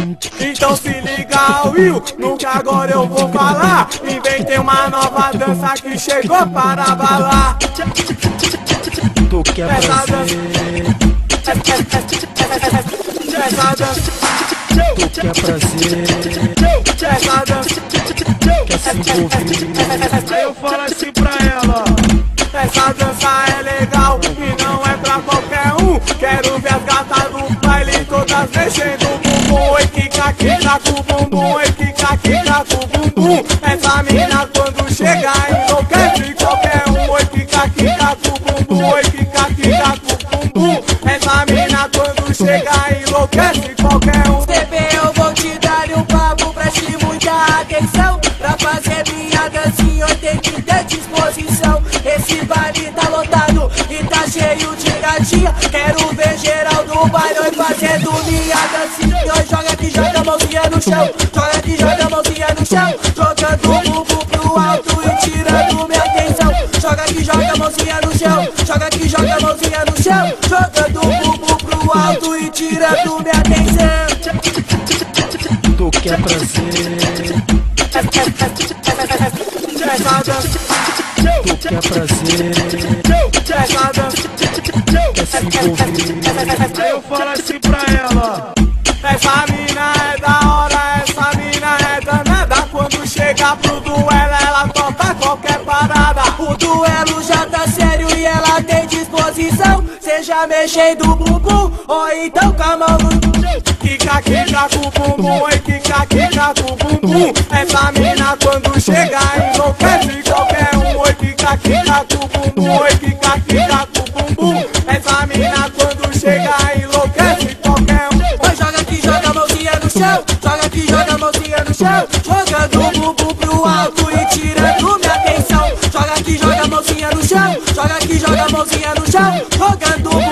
Então se liga, Will, no que agora eu vou falar. Inventei uma nova dança que chegou para abalar. Tu quer prazer, essa dança, tu quer prazer, essa dança, quer se envolver. Aí eu falo assim pra ela: essa dança é legal e não é pra qualquer um. Quero ver as gatas do baile todas mexendo o bumbum. Oi, kika, kika com o bumbum. Oi, kika, kika com o bumbum. Essa mina quando chega enlouquece qualquer um. Oi, kika, kika com o bumbum. Oi, kika, kika com o bumbum. Essa mina quando chega enlouquece qualquer um. Bebê, eu vou te dar um papo, preste muita atenção. Pra fazer minha dancinha eu tenho que ter disposição. Esse baile tá lotado e tá cheio de gatinha. Quero ver geral do baile oi, fazendo minha dancinha. Oi, joga aqui, joga a mãozinha no chão. Joga aqui, joga a mãozinha no chão. Jogando o bumbum pro alto e tirando minha atenção. Joga aqui, joga a mãozinha no chão. Joga aqui, joga a mãozinha no chão. Jogando o bumbum pro alto e tirando minha atenção. Tu quer prazer, Essa dança, tu quer prazer, essa dança, quer se envolver. aí eu falo assim pra ela: essa mina é da hora, essa mina é danada. Quando chega pro duelo ela topa qualquer parada. O duelo já tá sério e ela tem disposição. Seja mexendo o bumbum ou então com a mão no Kika, kika com o bumbum. Oi, kika, kika com o bumbum. Essa mina quando chega enlouquece qualquer um. Oi, kika, kika com o bumbum. Oi, kika, kika com o bumbum. Essa mina quando chega enlouquece qualquer um. Oi, joga aqui, joga a mãozinha no chão. Joga aqui, joga a mãozinha no chão. Jogando o bumbum pro alto e tirando minha atenção. Joga aqui, joga a mãozinha no chão. Joga aqui, joga a mãozinha no chão. Jogando o bumbum